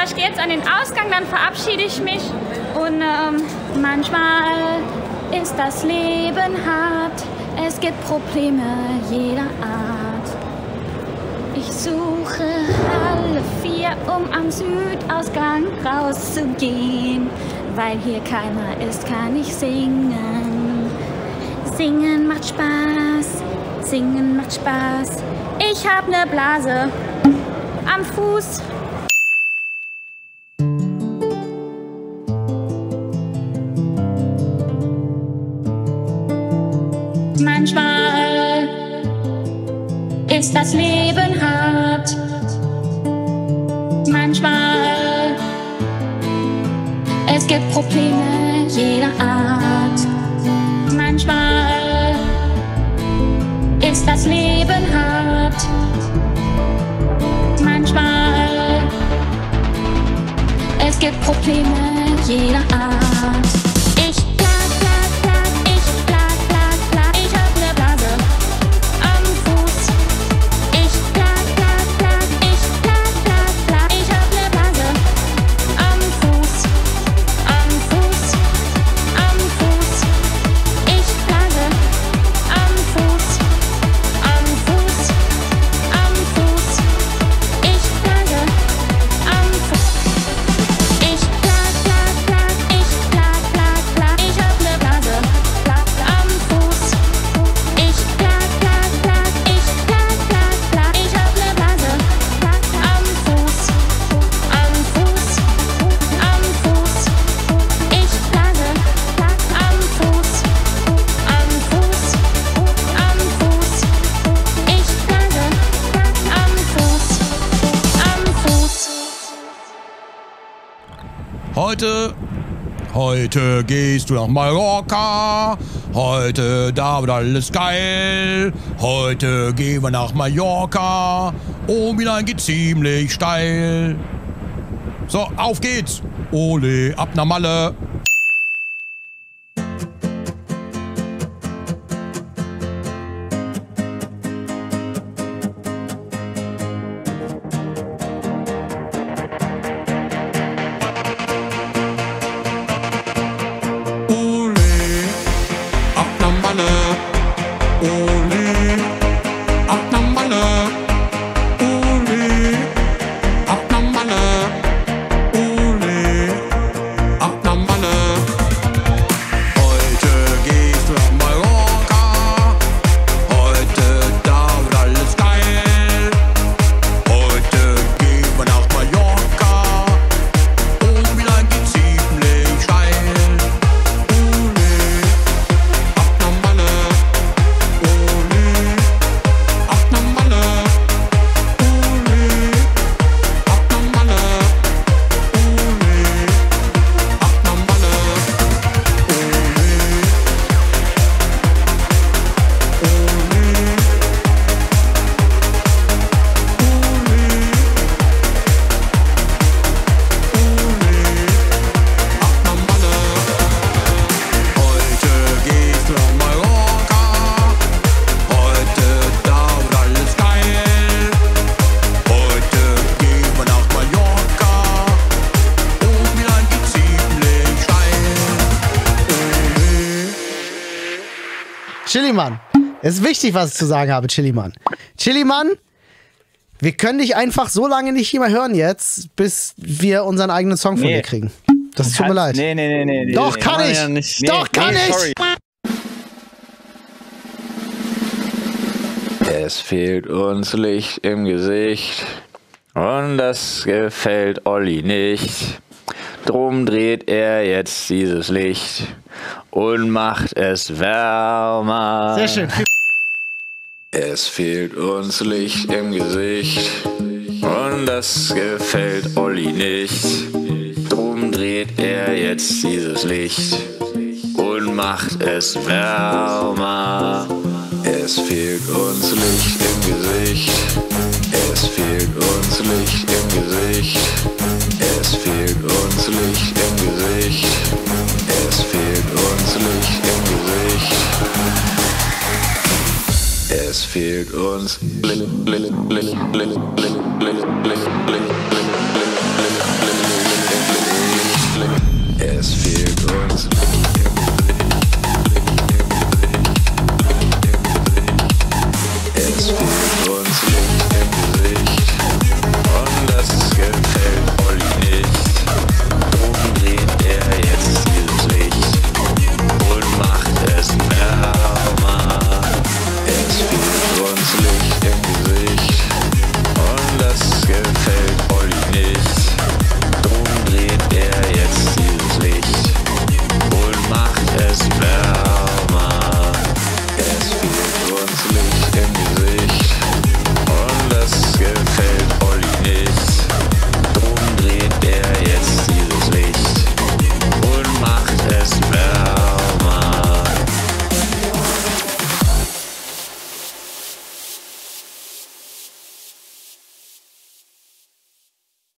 ich gehe jetzt an den Ausgang, dann verabschiede ich mich. Und manchmal ist das Leben hart. Es gibt Probleme jeder Art. Ich suche alle 4, um am Südausgang rauszugehen. Weil hier keiner ist, kann ich singen. Singen macht Spaß, singen macht Spaß. Ich hab ne Blase am Fuß. Manchmal ist das Leben hart. Manchmal es gibt Probleme jeder Art. Manchmal ist das Leben hart. Manchmal es gibt Probleme jeder Art. Ich plag, plag, plag, ich plag, plag, plag. Ich hab ne Blase am Fuß. Ich plag, plag, plag, ich plag, plag, plag. Ich hab ne Blase am Fuß. Am Fuß, am Fuß. Ich plage am Fuß. Am Fuß, am Fuß. Ich plage am Fuß. Ich plag, plag, plag, ich plag, plag, plag. Ich hab ne Blase am Fuß. Ich plag, plag, plag, ich plag, plag, plag. Ich hab ne Blase am Fuß. Am Fuß, am Fuß. Ich plage am Fuß. Am Fuß, am Fuß. Ich plage am Fuß. Am Fuß. Heute gehst du nach Mallorca. Heute, da wird alles geil. Heute gehen wir nach Mallorca. Oben hinein geht ziemlich steil. So, auf geht's. Ole, ab nach Malle. Chiliman, es ist wichtig, was ich zu sagen habe, Chiliman. Chiliman, wir können dich einfach so lange nicht mehr hören jetzt, bis wir unseren eigenen Song von dir kriegen. Das tut mir leid. Nee. Doch, kann ich! Ja nicht. Doch, kann ich! Sorry. Es fehlt uns Licht im Gesicht und das gefällt Olli nicht. Drum dreht er jetzt dieses Licht und macht es wärmer. Sehr schön. Es fehlt uns Licht im Gesicht und das gefällt Olli nicht. Drum dreht er jetzt dieses Licht und macht es wärmer. Es fehlt uns Licht im Gesicht. Es fehlt uns Licht im Gesicht. Es fehlt uns Licht im Gesicht. Es fehlt uns Licht im Gesicht. Es fehlt uns Licht.